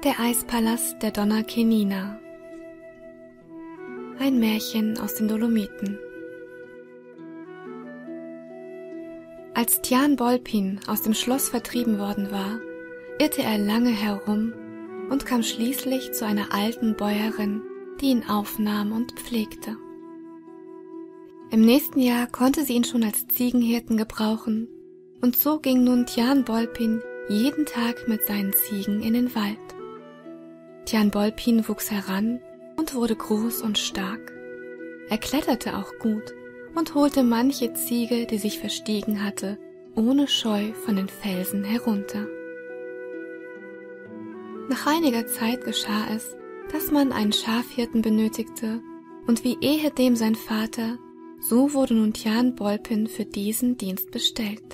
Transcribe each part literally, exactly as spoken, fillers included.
Der Eispalast der Donna Kenina. Ein Märchen aus den Dolomiten. Als Tian Bolpin aus dem Schloss vertrieben worden war, irrte er lange herum und kam schließlich zu einer alten Bäuerin, die ihn aufnahm und pflegte. Im nächsten Jahr konnte sie ihn schon als Ziegenhirten gebrauchen, und so ging nun Tian Bolpin jeden Tag mit seinen Ziegen in den Wald. Tian Bolpin wuchs heran und wurde groß und stark. Er kletterte auch gut und holte manche Ziege, die sich verstiegen hatte, ohne Scheu von den Felsen herunter. Nach einiger Zeit geschah es, dass man einen Schafhirten benötigte, und wie ehedem sein Vater, so wurde nun Tian Bolpin für diesen Dienst bestellt.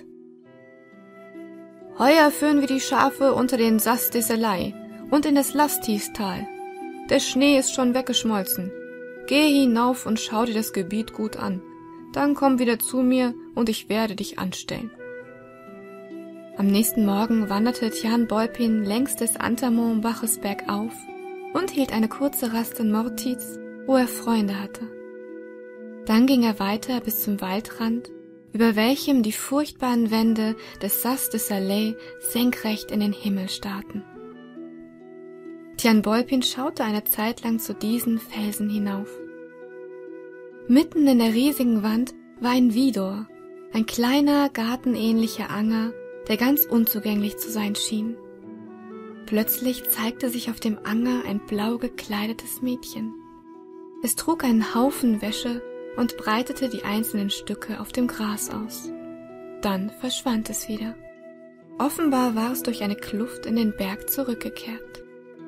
»Heuer führen wir die Schafe unter den Sas de Selei und in das Lastistal. Der Schnee ist schon weggeschmolzen. Geh hinauf und schau dir das Gebiet gut an. Dann komm wieder zu mir und ich werde dich anstellen.« Am nächsten Morgen wanderte Tian Bolpin längs des Antamon-Baches bergauf und hielt eine kurze Rast in Mortiz, wo er Freunde hatte. Dann ging er weiter bis zum Waldrand, über welchem die furchtbaren Wände des Sas de Selei senkrecht in den Himmel starrten. Tian Bolpin schaute eine Zeit lang zu diesen Felsen hinauf. Mitten in der riesigen Wand war ein Widor, ein kleiner, gartenähnlicher Anger, der ganz unzugänglich zu sein schien. Plötzlich zeigte sich auf dem Anger ein blau gekleidetes Mädchen. Es trug einen Haufen Wäsche und breitete die einzelnen Stücke auf dem Gras aus. Dann verschwand es wieder. Offenbar war es durch eine Kluft in den Berg zurückgekehrt.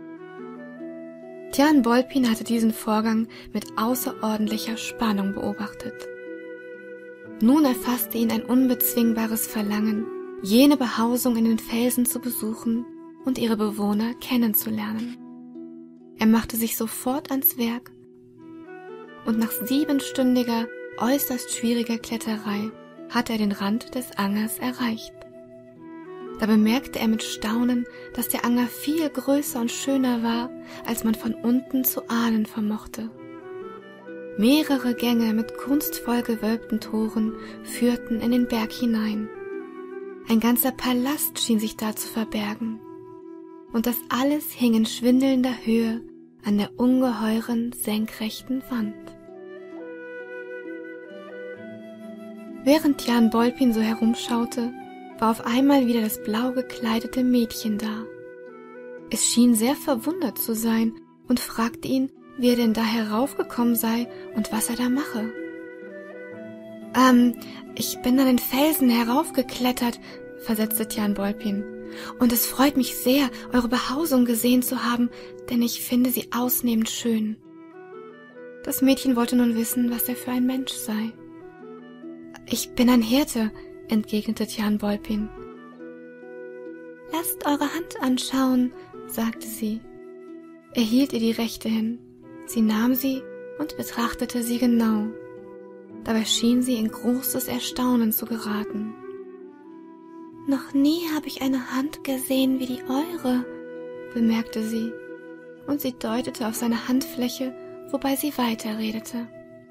Tian Bolpin hatte diesen Vorgang mit außerordentlicher Spannung beobachtet. Nun erfasste ihn ein unbezwingbares Verlangen, jene Behausung in den Felsen zu besuchen und ihre Bewohner kennenzulernen. Er machte sich sofort ans Werk, und nach siebenstündiger, äußerst schwieriger Kletterei hatte er den Rand des Angers erreicht. Da bemerkte er mit Staunen, dass der Anger viel größer und schöner war, als man von unten zu ahnen vermochte. Mehrere Gänge mit kunstvoll gewölbten Toren führten in den Berg hinein. Ein ganzer Palast schien sich da zu verbergen, und das alles hing in schwindelnder Höhe an der ungeheuren, senkrechten Wand. Während Tian Bolpin so herumschaute, war auf einmal wieder das blau gekleidete Mädchen da. Es schien sehr verwundert zu sein und fragte ihn, wie er denn da heraufgekommen sei und was er da mache. Ähm, ich bin an den Felsen heraufgeklettert, versetzte Tian Bolpin, und es freut mich sehr, eure Behausung gesehen zu haben, denn ich finde sie ausnehmend schön. Das Mädchen wollte nun wissen, was er für ein Mensch sei. Ich bin ein Hirte, entgegnete Tian Bolpin. Lasst eure Hand anschauen, sagte sie. Er hielt ihr die rechte hin. Sie nahm sie und betrachtete sie genau. Dabei schien sie in großes Erstaunen zu geraten. Noch nie habe ich eine Hand gesehen wie die eure, bemerkte sie, und sie deutete auf seine Handfläche, wobei sie weiterredete.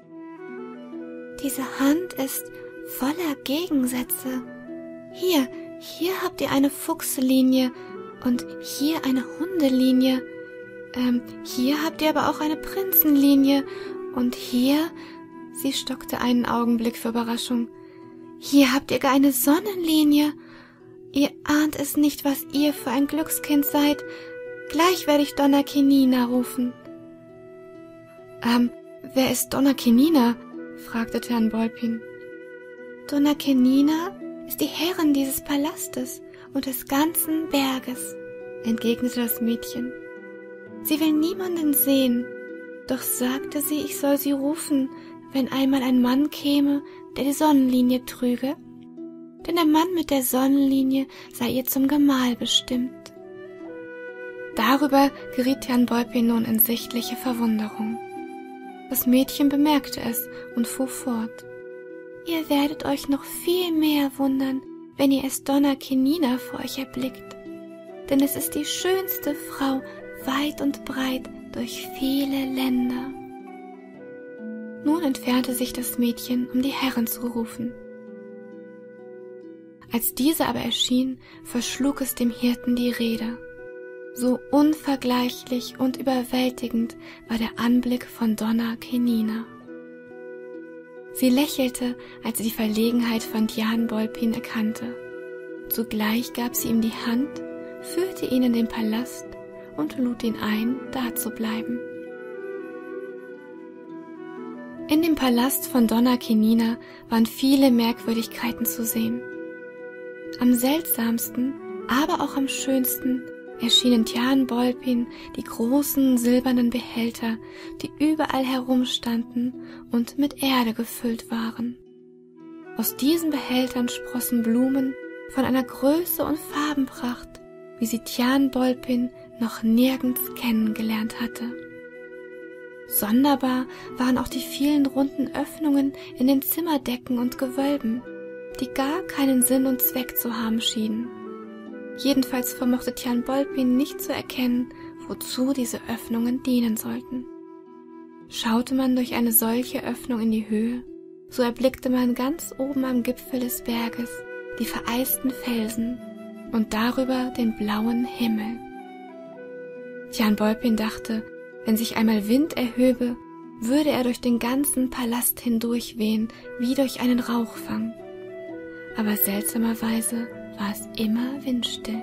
Diese Hand ist voller Gegensätze. Hier, hier habt ihr eine Fuchslinie und hier eine Hundelinie. Ähm, hier habt ihr aber auch eine Prinzenlinie und hier, sie stockte einen Augenblick für Überraschung, hier habt ihr gar eine Sonnenlinie. Ihr ahnt es nicht, was ihr für ein Glückskind seid. Gleich werde ich Donna Kenina rufen. Ähm, wer ist Donna Kenina? Fragte Tian Bolpin. Donna Kenina ist die Herrin dieses Palastes und des ganzen Berges, entgegnete das Mädchen. Sie will niemanden sehen, doch sagte sie, ich soll sie rufen, wenn einmal ein Mann käme, der die Sonnenlinie trüge, denn der Mann mit der Sonnenlinie sei ihr zum Gemahl bestimmt. Darüber geriet Tian Bolpin nun in sichtliche Verwunderung. Das Mädchen bemerkte es und fuhr fort. Ihr werdet euch noch viel mehr wundern, wenn ihr es Donna Kenina vor euch erblickt. denn es ist die schönste Frau weit und breit durch viele Länder. Nun entfernte sich das Mädchen, um die Herrin zu rufen. Als diese aber erschien, verschlug es dem Hirten die Rede. So unvergleichlich und überwältigend war der Anblick von Donna Kenina. Sie lächelte, als sie die Verlegenheit von Tianbolpin erkannte. Zugleich gab sie ihm die Hand, führte ihn in den Palast und lud ihn ein, da zu bleiben. In dem Palast von Donna Kenina waren viele Merkwürdigkeiten zu sehen. Am seltsamsten, aber auch am schönsten erschienen Tianbolpin die großen silbernen Behälter, die überall herumstanden und mit Erde gefüllt waren. Aus diesen Behältern sprossen Blumen von einer Größe und Farbenpracht, wie sie Tianbolpin noch nirgends kennengelernt hatte. Sonderbar waren auch die vielen runden Öffnungen in den Zimmerdecken und Gewölben, die gar keinen Sinn und Zweck zu haben schienen. Jedenfalls vermochte Tianbolpin nicht zu erkennen, wozu diese Öffnungen dienen sollten. Schaute man durch eine solche Öffnung in die Höhe, so erblickte man ganz oben am Gipfel des Berges die vereisten Felsen und darüber den blauen Himmel. Tianbolpin dachte, wenn sich einmal Wind erhöbe, würde er durch den ganzen Palast hindurchwehen, wie durch einen Rauchfang. Aber seltsamerweise war es immer windstill.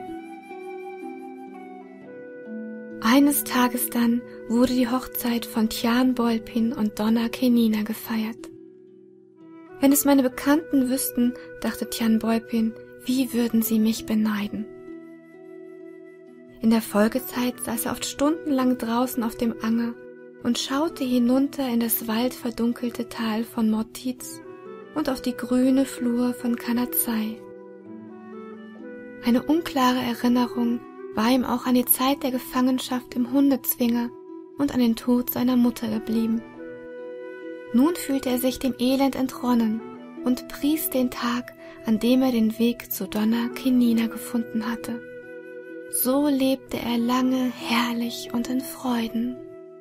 Eines Tages dann wurde die Hochzeit von Tianbolpin und Donna Kenina gefeiert. Wenn es meine Bekannten wüssten, dachte Tianbolpin, wie würden sie mich beneiden. In der Folgezeit saß er oft stundenlang draußen auf dem Anger und schaute hinunter in das waldverdunkelte Tal von Mortiz und auf die grüne Flur von Kanazai. Eine unklare Erinnerung war ihm auch an die Zeit der Gefangenschaft im Hundezwinger und an den Tod seiner Mutter geblieben. Nun fühlte er sich dem Elend entronnen und pries den Tag, an dem er den Weg zu Donna Kenina gefunden hatte. So lebte er lange herrlich und in Freuden.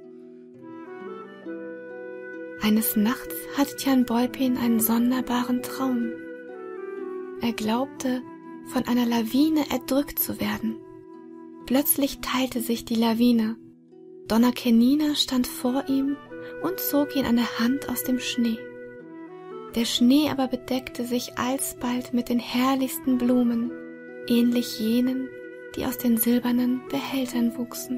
Eines Nachts hatte Tianbolpin einen sonderbaren Traum. Er glaubte, von einer Lawine erdrückt zu werden. Plötzlich teilte sich die Lawine. Donna Kenina stand vor ihm und zog ihn an der Hand aus dem Schnee. Der Schnee aber bedeckte sich alsbald mit den herrlichsten Blumen, ähnlich jenen, die aus den silbernen Behältern wuchsen.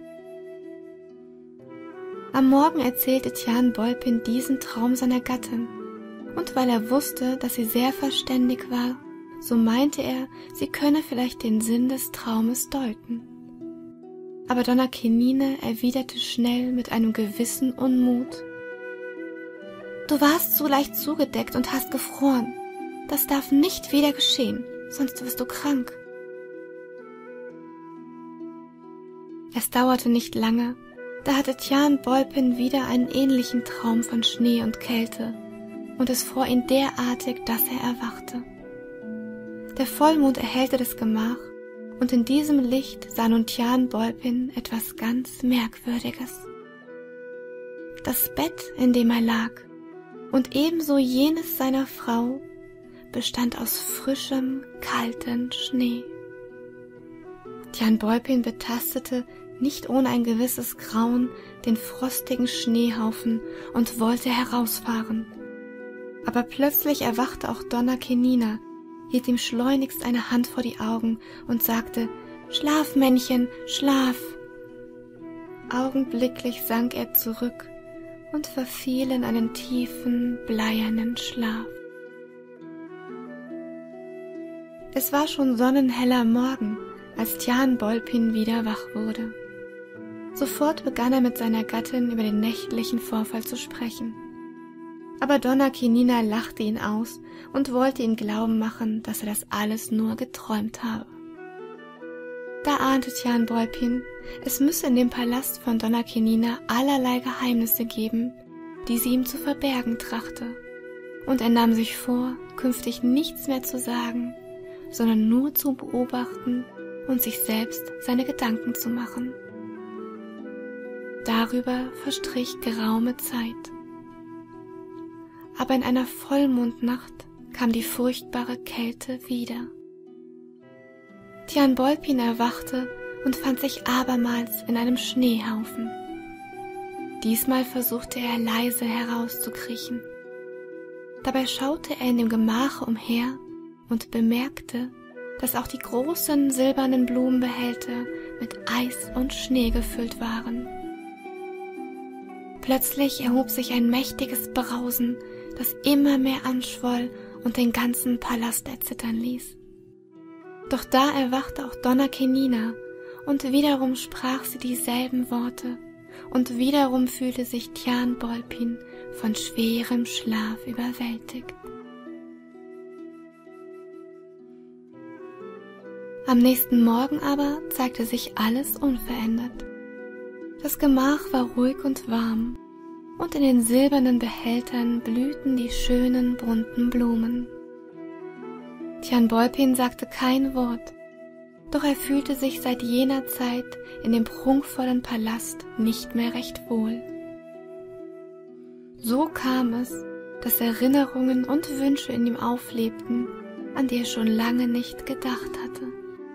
Am Morgen erzählte Tianbolpin diesen Traum seiner Gattin, und weil er wusste, dass sie sehr verständig war, so meinte er, sie könne vielleicht den Sinn des Traumes deuten. Aber Donna Kenina erwiderte schnell mit einem gewissen Unmut: »Du warst so leicht zugedeckt und hast gefroren. Das darf nicht wieder geschehen, sonst wirst du krank.« Es dauerte nicht lange, da hatte Tianbolpin wieder einen ähnlichen Traum von Schnee und Kälte, und es fror ihn derartig, dass er erwachte. Der Vollmond erhellte das Gemach, und in diesem Licht sah nun Tianbolpin etwas ganz Merkwürdiges. Das Bett, in dem er lag, und ebenso jenes seiner Frau, bestand aus frischem, kaltem Schnee. Tianbolpin betastete nicht ohne ein gewisses Grauen den frostigen Schneehaufen und wollte herausfahren. Aber plötzlich erwachte auch Donna Kenina, hielt ihm schleunigst eine Hand vor die Augen und sagte: »Schlaf, Männchen, schlaf!« Augenblicklich sank er zurück und verfiel in einen tiefen, bleiernen Schlaf. Es war schon sonnenheller Morgen, als Tianbolpin wieder wach wurde. Sofort begann er mit seiner Gattin über den nächtlichen Vorfall zu sprechen. Aber Donna Kenina lachte ihn aus und wollte ihm glauben machen, dass er das alles nur geträumt habe. Da ahnte Tianbolpin, es müsse in dem Palast von Donna Kenina allerlei Geheimnisse geben, die sie ihm zu verbergen trachte, und er nahm sich vor, künftig nichts mehr zu sagen, sondern nur zu beobachten und sich selbst seine Gedanken zu machen. Darüber verstrich geraume Zeit. Aber in einer Vollmondnacht kam die furchtbare Kälte wieder. Tian Bolpin erwachte und fand sich abermals in einem Schneehaufen. Diesmal versuchte er leise herauszukriechen. Dabei schaute er in dem Gemache umher und bemerkte, dass auch die großen silbernen Blumenbehälter mit Eis und Schnee gefüllt waren. Plötzlich erhob sich ein mächtiges Brausen, das immer mehr anschwoll und den ganzen Palast erzittern ließ. Doch da erwachte auch Donna Kenina, und wiederum sprach sie dieselben Worte, und wiederum fühlte sich Tian Bolpin von schwerem Schlaf überwältigt. Am nächsten Morgen aber zeigte sich alles unverändert. Das Gemach war ruhig und warm, und in den silbernen Behältern blühten die schönen bunten Blumen. Tian Bolpin sagte kein Wort, doch er fühlte sich seit jener Zeit in dem prunkvollen Palast nicht mehr recht wohl. So kam es, dass Erinnerungen und Wünsche in ihm auflebten, an die er schon lange nicht gedacht hatte.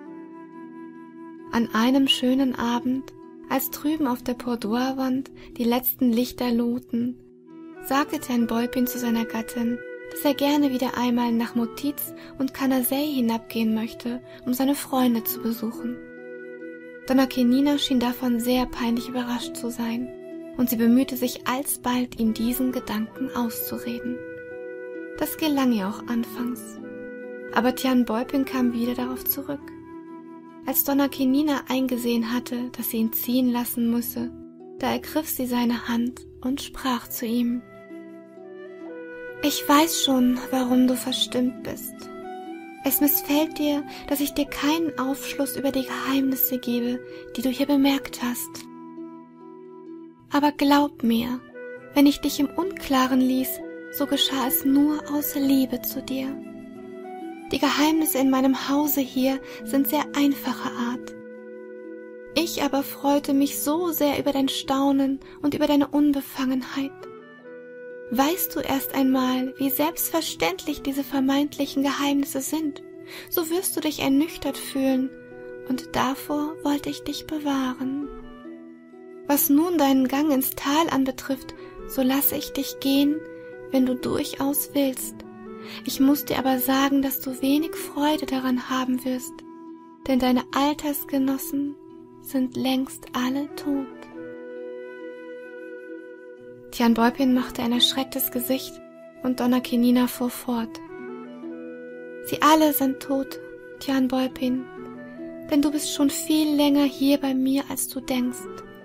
An einem schönen Abend, als drüben auf der Boudoir-Wand die letzten Lichter lohten, sagte Tian Bolpin zu seiner Gattin, dass er gerne wieder einmal nach Motiz und Canazei hinabgehen möchte, um seine Freunde zu besuchen. Donna Kenina schien davon sehr peinlich überrascht zu sein, und sie bemühte sich alsbald, ihm diesen Gedanken auszureden. Das gelang ihr auch anfangs, aber Tian Bolpin kam wieder darauf zurück. Als Donna Kenina eingesehen hatte, dass sie ihn ziehen lassen müsse, da ergriff sie seine Hand und sprach zu ihm: »Ich weiß schon, warum du verstimmt bist. Es missfällt dir, dass ich dir keinen Aufschluss über die Geheimnisse gebe, die du hier bemerkt hast. Aber glaub mir, wenn ich dich im Unklaren ließ, so geschah es nur aus Liebe zu dir. Die Geheimnisse in meinem Hause hier sind sehr einfacher Art. Ich aber freute mich so sehr über dein Staunen und über deine Unbefangenheit. Weißt du erst einmal, wie selbstverständlich diese vermeintlichen Geheimnisse sind, so wirst du dich ernüchtert fühlen, und davor wollte ich dich bewahren. Was nun deinen Gang ins Tal anbetrifft, so lasse ich dich gehen, wenn du durchaus willst. Ich muss dir aber sagen, dass du wenig Freude daran haben wirst, denn deine Altersgenossen sind längst alle tot.« Tian Bolpin machte ein erschrecktes Gesicht, und Donna Kenina fuhr fort: »Sie alle sind tot, Tian Bolpin, denn du bist schon viel länger hier bei mir, als du denkst.«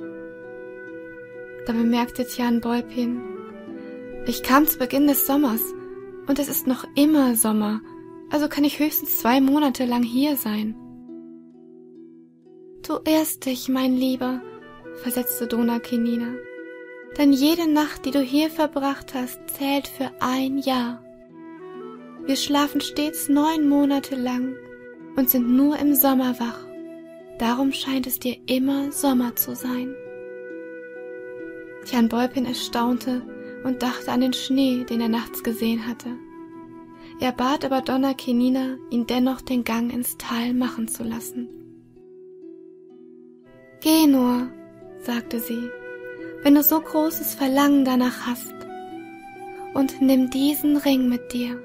Da bemerkte Tian Bolpin: »Ich kam zu Beginn des Sommers, und es ist noch immer Sommer, also kann ich höchstens zwei Monate lang hier sein.« »Du irrst dich, mein Lieber«, versetzte Donna Kenina, »denn jede Nacht, die du hier verbracht hast, zählt für ein Jahr. Wir schlafen stets neun Monate lang und sind nur im Sommer wach, darum scheint es dir immer Sommer zu sein.« Tian Bolpin erstaunte und dachte an den Schnee, den er nachts gesehen hatte. Er bat aber Donna Kenina, ihn dennoch den Gang ins Tal machen zu lassen. »Geh nur«, sagte sie, »wenn du so großes Verlangen danach hast, und nimm diesen Ring mit dir.«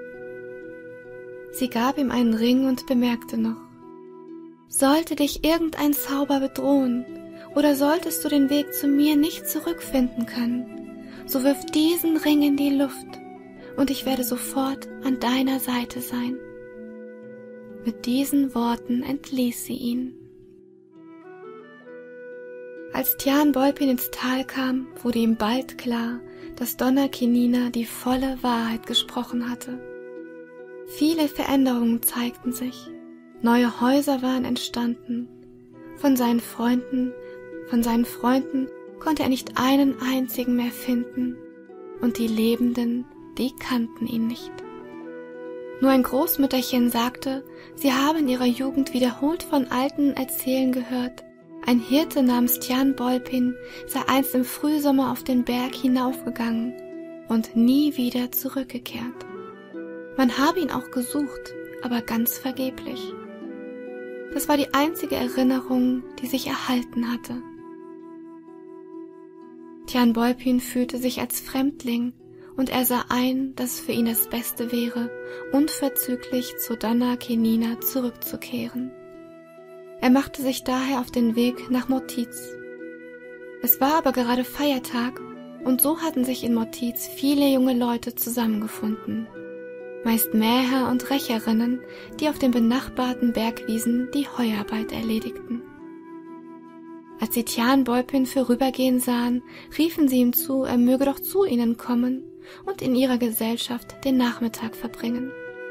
Sie gab ihm einen Ring und bemerkte noch: »Sollte dich irgendein Zauber bedrohen, oder solltest du den Weg zu mir nicht zurückfinden können, so wirf diesen Ring in die Luft, und ich werde sofort an deiner Seite sein.« Mit diesen Worten entließ sie ihn. Als Tian Bolpin ins Tal kam, wurde ihm bald klar, dass Donna Kenina die volle Wahrheit gesprochen hatte. Viele Veränderungen zeigten sich, neue Häuser waren entstanden. Von seinen Freunden, von seinen Freunden konnte er nicht einen einzigen mehr finden, und die Lebenden, die kannten ihn nicht. Nur ein Großmütterchen sagte, sie habe in ihrer Jugend wiederholt von Alten erzählen gehört, ein Hirte namens Tian Bolpin sei einst im Frühsommer auf den Berg hinaufgegangen und nie wieder zurückgekehrt. Man habe ihn auch gesucht, aber ganz vergeblich. Das war die einzige Erinnerung, die sich erhalten hatte. Tian Bolpin fühlte sich als Fremdling und er sah ein, dass es für ihn das Beste wäre, unverzüglich zu Donna Kenina zurückzukehren. Er machte sich daher auf den Weg nach Mortiz. Es war aber gerade Feiertag und so hatten sich in Mortiz viele junge Leute zusammengefunden. Meist Mäher und Rächerinnen, die auf den benachbarten Bergwiesen die Heuarbeit erledigten. Als sie Tian Bolpin vorübergehen sahen, riefen sie ihm zu, er möge doch zu ihnen kommen und in ihrer Gesellschaft den Nachmittag verbringen.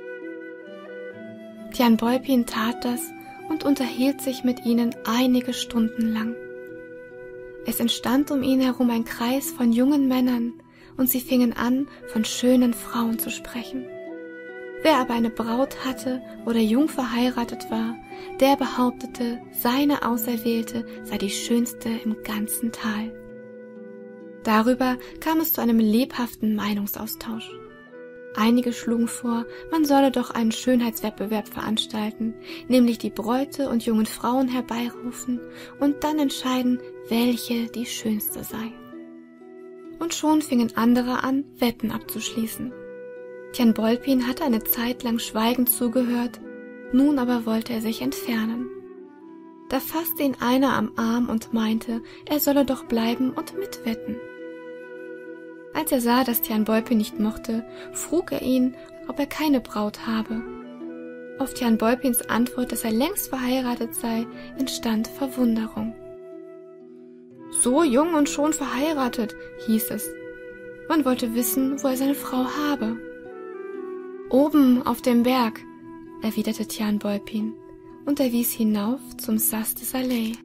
Tian Bolpin tat das und unterhielt sich mit ihnen einige Stunden lang. Es entstand um ihn herum ein Kreis von jungen Männern, und sie fingen an, von schönen Frauen zu sprechen. Wer aber eine Braut hatte oder jung verheiratet war, der behauptete, seine Auserwählte sei die schönste im ganzen Tal. Darüber kam es zu einem lebhaften Meinungsaustausch. Einige schlugen vor, man solle doch einen Schönheitswettbewerb veranstalten, nämlich die Bräute und jungen Frauen herbeirufen und dann entscheiden, welche die schönste sei. Und schon fingen andere an, Wetten abzuschließen. Tian Bolpin hatte eine Zeit lang schweigend zugehört, nun aber wollte er sich entfernen. Da fasste ihn einer am Arm und meinte, er solle doch bleiben und mitwetten. Als er sah, dass Tian Bolpin nicht mochte, frug er ihn, ob er keine Braut habe. Auf Tian Bolpins Antwort, dass er längst verheiratet sei, entstand Verwunderung. So jung und schon verheiratet, hieß es. Man wollte wissen, wo er seine Frau habe. Oben auf dem Berg, erwiderte Tian Bolpin, und er wies hinauf zum Sas de Soleil.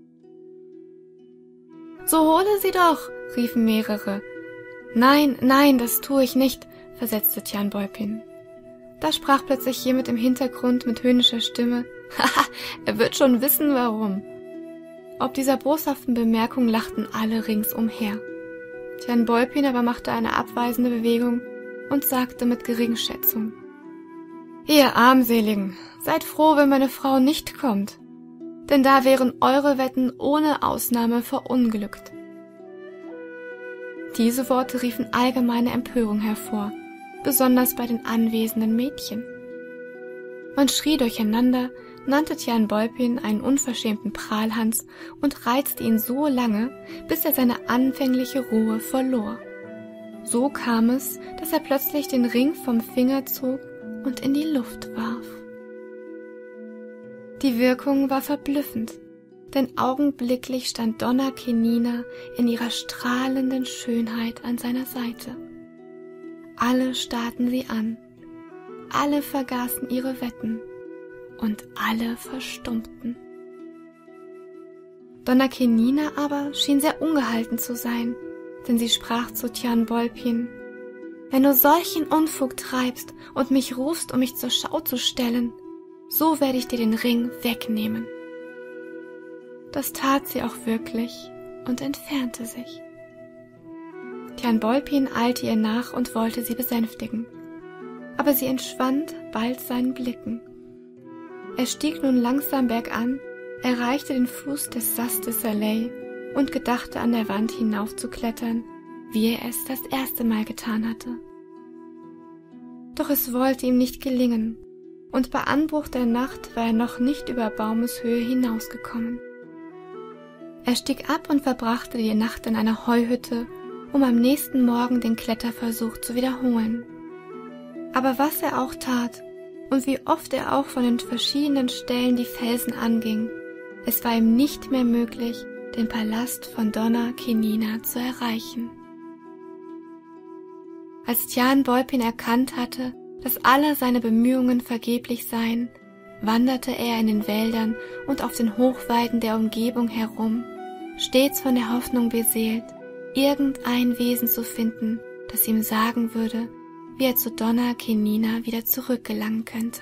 So hole sie doch, riefen mehrere. Nein, nein, das tue ich nicht, versetzte Tian Bolpin. Da sprach plötzlich jemand im Hintergrund mit höhnischer Stimme, haha, er wird schon wissen, warum. Ob dieser boshaften Bemerkung lachten alle ringsumher. Tian Bolpin aber machte eine abweisende Bewegung und sagte mit Geringschätzung, ihr Armseligen, seid froh, wenn meine Frau nicht kommt, denn da wären eure Wetten ohne Ausnahme verunglückt. Diese Worte riefen allgemeine Empörung hervor, besonders bei den anwesenden Mädchen. Man schrie durcheinander, nannte Tian Bolpin einen unverschämten Prahlhans und reizte ihn so lange, bis er seine anfängliche Ruhe verlor. So kam es, dass er plötzlich den Ring vom Finger zog und in die Luft warf. Die Wirkung war verblüffend, denn augenblicklich stand Donna Kenina in ihrer strahlenden Schönheit an seiner Seite. Alle starrten sie an, alle vergaßen ihre Wetten und alle verstummten. Donna Kenina aber schien sehr ungehalten zu sein, denn sie sprach zu Tian Bolpin, wenn du solchen Unfug treibst und mich rufst, um mich zur Schau zu stellen, so werde ich dir den Ring wegnehmen. Das tat sie auch wirklich und entfernte sich. Tian Bolpin eilte ihr nach und wollte sie besänftigen, aber sie entschwand bald seinen Blicken. Er stieg nun langsam bergan, erreichte den Fuß des Sas de Soleil und gedachte an der Wand hinaufzuklettern, wie er es das erste Mal getan hatte. Doch es wollte ihm nicht gelingen, und bei Anbruch der Nacht war er noch nicht über Baumeshöhe hinausgekommen. Er stieg ab und verbrachte die Nacht in einer Heuhütte, um am nächsten Morgen den Kletterversuch zu wiederholen. Aber was er auch tat und wie oft er auch von den verschiedenen Stellen die Felsen anging, es war ihm nicht mehr möglich, den Palast von Donna Kenina zu erreichen. Als Tian Bolpin erkannt hatte, dass alle seine Bemühungen vergeblich seien, wanderte er in den Wäldern und auf den Hochweiden der Umgebung herum, stets von der Hoffnung beseelt, irgendein Wesen zu finden, das ihm sagen würde, wie er zu Donna Kenina wieder zurückgelangen könnte.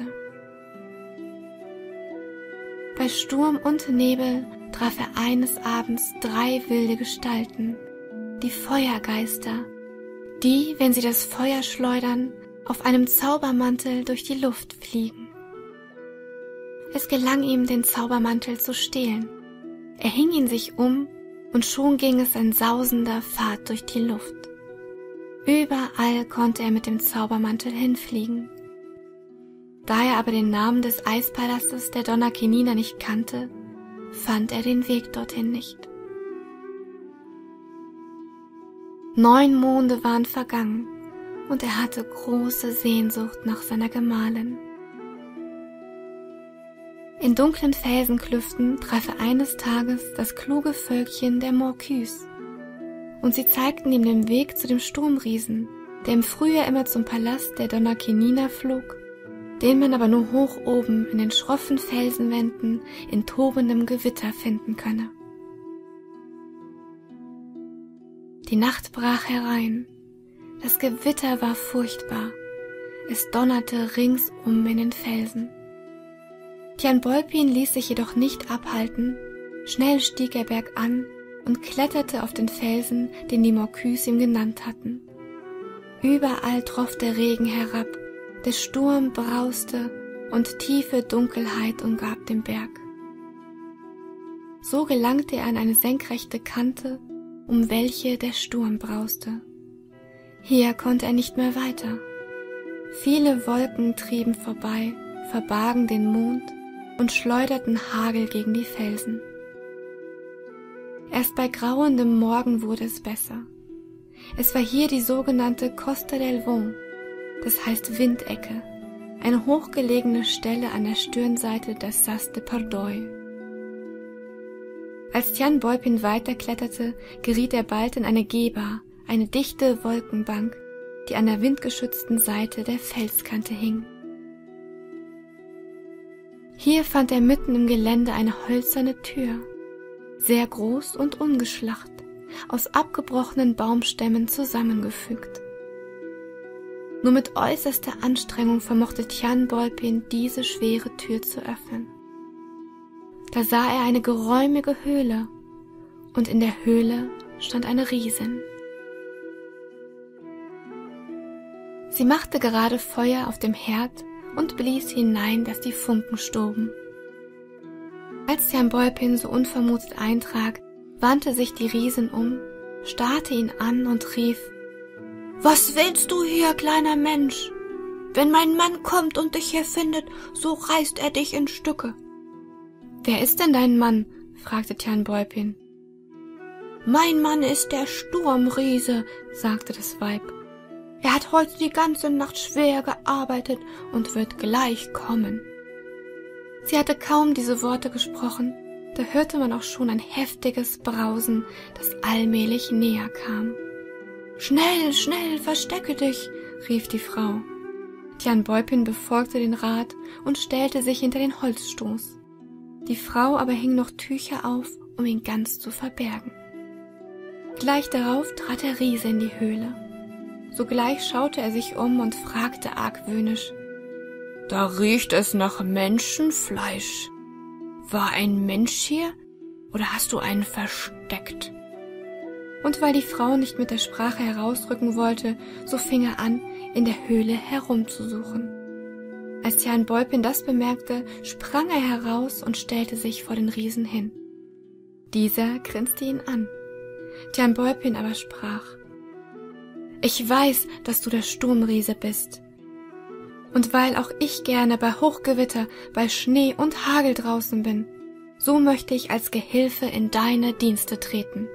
Bei Sturm und Nebel traf er eines Abends drei wilde Gestalten, die Feuergeister, die, wenn sie das Feuer schleudern, auf einem Zaubermantel durch die Luft fliegen. Es gelang ihm, den Zaubermantel zu stehlen. Er hing ihn sich um, und schon ging es ein sausender Pfad durch die Luft. Überall konnte er mit dem Zaubermantel hinfliegen. Da er aber den Namen des Eispalastes der Donna Kenina nicht kannte, fand er den Weg dorthin nicht. Neun Monde waren vergangen, und er hatte große Sehnsucht nach seiner Gemahlin. In dunklen Felsenklüften traf er eines Tages das kluge Völkchen der Morcus, und sie zeigten ihm den Weg zu dem Sturmriesen, der im Frühjahr immer zum Palast der Donna Kenina flog, den man aber nur hoch oben in den schroffen Felsenwänden in tobendem Gewitter finden könne. Die Nacht brach herein, das Gewitter war furchtbar, es donnerte ringsum in den Felsen. Tianbolpin ließ sich jedoch nicht abhalten, schnell stieg er bergan und kletterte auf den Felsen, den die Morcus ihm genannt hatten. Überall troff der Regen herab, der Sturm brauste und tiefe Dunkelheit umgab den Berg. So gelangte er an eine senkrechte Kante, um welche der Sturm brauste. Hier konnte er nicht mehr weiter. Viele Wolken trieben vorbei, verbargen den Mond und schleuderten Hagel gegen die Felsen. Erst bei grauendem Morgen wurde es besser. Es war hier die sogenannte Costa del Vent, das heißt Windecke, eine hochgelegene Stelle an der Stirnseite des Sas de Pardoi. Als Tianbolpin weiterkletterte, geriet er bald in eine Geba, eine dichte Wolkenbank, die an der windgeschützten Seite der Felskante hing. Hier fand er mitten im Gelände eine hölzerne Tür, sehr groß und ungeschlacht, aus abgebrochenen Baumstämmen zusammengefügt. Nur mit äußerster Anstrengung vermochte Tianbolpin, diese schwere Tür zu öffnen. Da sah er eine geräumige Höhle, und in der Höhle stand eine Riesin. Sie machte gerade Feuer auf dem Herd und blies hinein, dass die Funken stoben. Als Tianbolpin so unvermutet eintrat, wandte sich die Riesin um, starrte ihn an und rief: »Was willst du hier, kleiner Mensch? Wenn mein Mann kommt und dich hier findet, so reißt er dich in Stücke.« »Wer ist denn dein Mann?« fragte Tianbolpin. »Mein Mann ist der Sturmriese«, sagte das Weib. »Er hat heute die ganze Nacht schwer gearbeitet und wird gleich kommen.« Sie hatte kaum diese Worte gesprochen, da hörte man auch schon ein heftiges Brausen, das allmählich näher kam. »Schnell, schnell, verstecke dich«, rief die Frau. Tianbolpin befolgte den Rat und stellte sich hinter den Holzstoß. Die Frau aber hing noch Tücher auf, um ihn ganz zu verbergen. Gleich darauf trat der Riese in die Höhle. Sogleich schaute er sich um und fragte argwöhnisch: »Da riecht es nach Menschenfleisch. War ein Mensch hier, oder hast du einen versteckt?« Und weil die Frau nicht mit der Sprache herausrücken wollte, so fing er an, in der Höhle herumzusuchen. Als Tianbolpin das bemerkte, sprang er heraus und stellte sich vor den Riesen hin. Dieser grinste ihn an. Tianbolpin aber sprach: »Ich weiß, dass du der Sturmriese bist. Und weil auch ich gerne bei Hochgewitter, bei Schnee und Hagel draußen bin, so möchte ich als Gehilfe in deine Dienste treten.«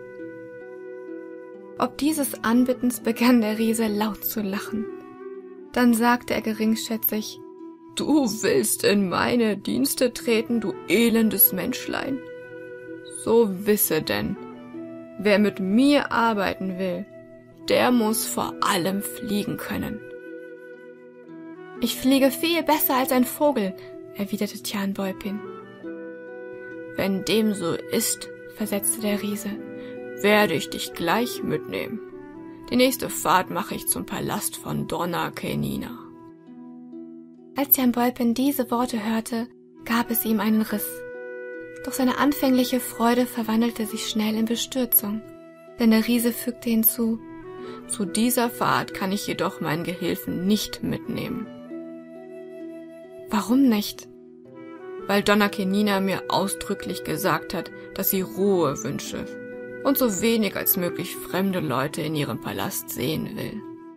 Ob dieses Anbittens begann der Riese laut zu lachen. Dann sagte er geringschätzig: »Du willst in meine Dienste treten, du elendes Menschlein? So wisse denn, wer mit mir arbeiten will, der muss vor allem fliegen können.« »Ich fliege viel besser als ein Vogel«, erwiderte Tianbolpin. »Wenn dem so ist«, versetzte der Riese, »werde ich dich gleich mitnehmen, Die nächste Fahrt mache ich zum Palast von Donna Kenina. Als Tian Bolpin diese Worte hörte, gab es ihm einen Riss. Doch seine anfängliche Freude verwandelte sich schnell in Bestürzung, denn der Riese fügte hinzu: Zu dieser Fahrt kann ich jedoch meinen Gehilfen nicht mitnehmen. Warum nicht? Weil Donna Kenina mir ausdrücklich gesagt hat, dass sie Ruhe wünsche und so wenig als möglich fremde Leute in ihrem Palast sehen will.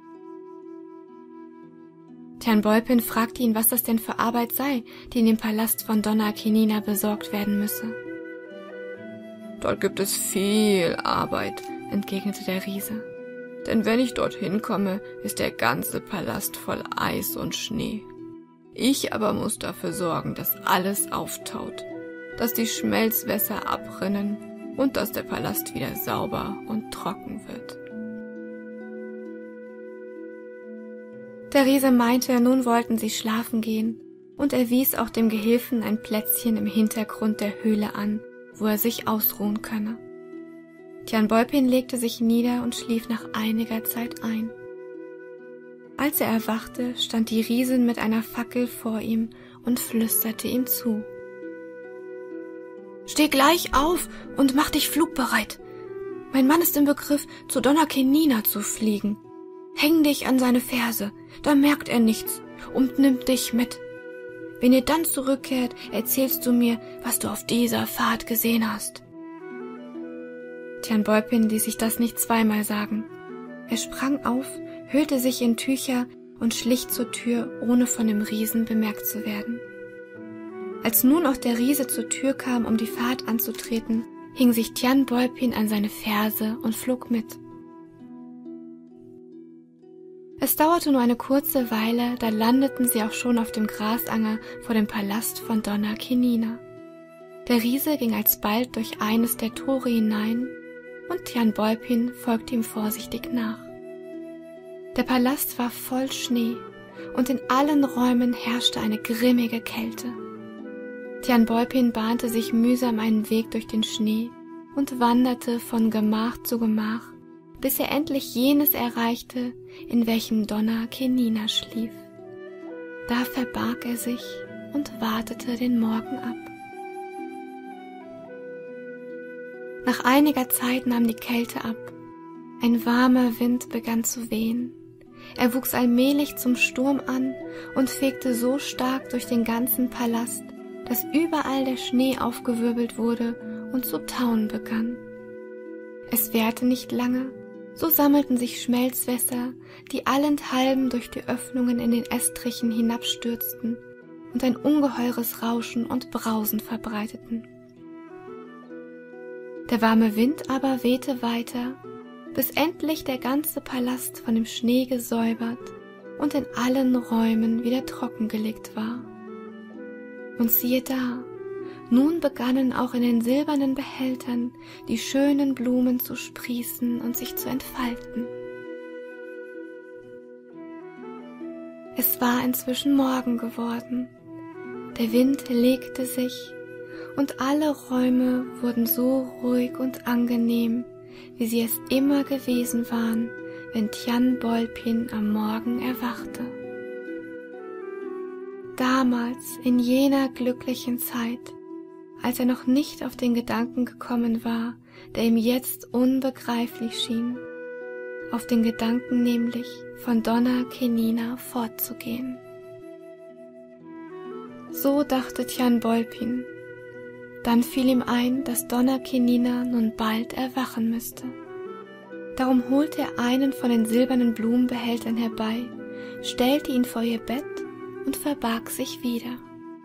Tian Bolpin fragte ihn, was das denn für Arbeit sei, die in dem Palast von Donna Kenina besorgt werden müsse. Dort gibt es viel Arbeit, entgegnete der Riese. Denn wenn ich dorthin komme, ist der ganze Palast voll Eis und Schnee. Ich aber muss dafür sorgen, dass alles auftaut, dass die Schmelzwässer abrinnen und dass der Palast wieder sauber und trocken wird. Der Riese meinte, nun wollten sie schlafen gehen, und er wies auch dem Gehilfen ein Plätzchen im Hintergrund der Höhle an, wo er sich ausruhen könne. Tian Bolpin legte sich nieder und schlief nach einiger Zeit ein. Als er erwachte, stand die Riesin mit einer Fackel vor ihm und flüsterte ihm zu. »Steh gleich auf und mach dich flugbereit. Mein Mann ist im Begriff, zu Donna Kenina zu fliegen. Häng dich an seine Ferse, da merkt er nichts und nimmt dich mit. Wenn ihr dann zurückkehrt, erzählst du mir, was du auf dieser Fahrt gesehen hast.« Tian Bolpin ließ sich das nicht zweimal sagen. Er sprang auf, hüllte sich in Tücher und schlich zur Tür, ohne von dem Riesen bemerkt zu werden. Als nun auch der Riese zur Tür kam, um die Fahrt anzutreten, hing sich Tian Bolpin an seine Ferse und flog mit. Es dauerte nur eine kurze Weile, da landeten sie auch schon auf dem Grasanger vor dem Palast von Donna Kenina. Der Riese ging alsbald durch eines der Tore hinein, und Tian Bolpin folgte ihm vorsichtig nach. Der Palast war voll Schnee, und in allen Räumen herrschte eine grimmige Kälte. Tian Bolpin bahnte sich mühsam einen Weg durch den Schnee und wanderte von Gemach zu Gemach, bis er endlich jenes erreichte, in welchem Donna Kenina schlief. Da verbarg er sich und wartete den Morgen ab. Nach einiger Zeit nahm die Kälte ab. Ein warmer Wind begann zu wehen. Er wuchs allmählich zum Sturm an und fegte so stark durch den ganzen Palast, dass überall der Schnee aufgewirbelt wurde und zu tauen begann. Es währte nicht lange, so sammelten sich Schmelzwässer, die allenthalben durch die Öffnungen in den Estrichen hinabstürzten und ein ungeheures Rauschen und Brausen verbreiteten. Der warme Wind aber wehte weiter, bis endlich der ganze Palast von dem Schnee gesäubert und in allen Räumen wieder trockengelegt war. Und siehe da, nun begannen auch in den silbernen Behältern die schönen Blumen zu sprießen und sich zu entfalten. Es war inzwischen Morgen geworden. Der Wind legte sich, und alle Räume wurden so ruhig und angenehm, wie sie es immer gewesen waren, wenn Tian Bolpin am Morgen erwachte. Damals, in jener glücklichen Zeit, als er noch nicht auf den Gedanken gekommen war, der ihm jetzt unbegreiflich schien, auf den Gedanken nämlich, von Donna Kenina fortzugehen. So dachte Tian Bolpin. Dann fiel ihm ein, dass Donna Kenina nun bald erwachen müsste. Darum holte er einen von den silbernen Blumenbehältern herbei, stellte ihn vor ihr Bett und verbarg sich wieder.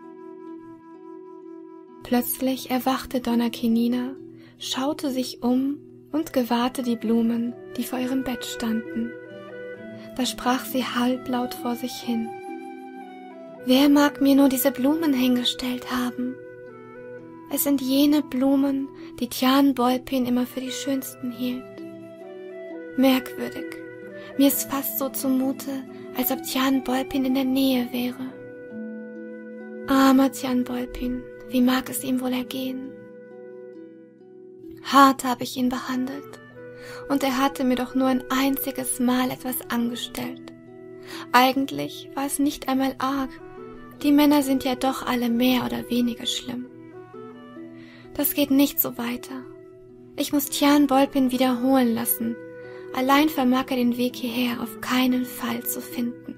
Plötzlich erwachte Donna Kenina, schaute sich um und gewahrte die Blumen, die vor ihrem Bett standen. Da sprach sie halblaut vor sich hin: »Wer mag mir nur diese Blumen hingestellt haben? Es sind jene Blumen, die Tian Bolpin immer für die schönsten hielt. Merkwürdig, mir ist fast so zumute, als ob Tian Bolpin in der Nähe wäre. Armer Tian Bolpin, wie mag es ihm wohl ergehen? Hart habe ich ihn behandelt, und er hatte mir doch nur ein einziges Mal etwas angestellt. Eigentlich war es nicht einmal arg, die Männer sind ja doch alle mehr oder weniger schlimm. Das geht nicht so weiter. Ich muss Tian Bolpin wiederholen lassen, allein vermag er den Weg hierher auf keinen Fall zu finden.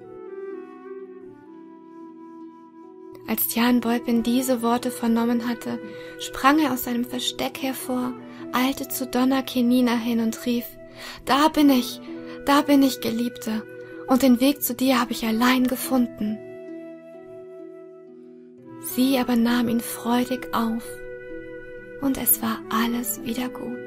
Als Tian Bolpin diese Worte vernommen hatte, sprang er aus seinem Versteck hervor, eilte zu Donna Kenina hin und rief, »Da bin ich, da bin ich, Geliebte, und den Weg zu dir habe ich allein gefunden.« Sie aber nahm ihn freudig auf, und es war alles wieder gut.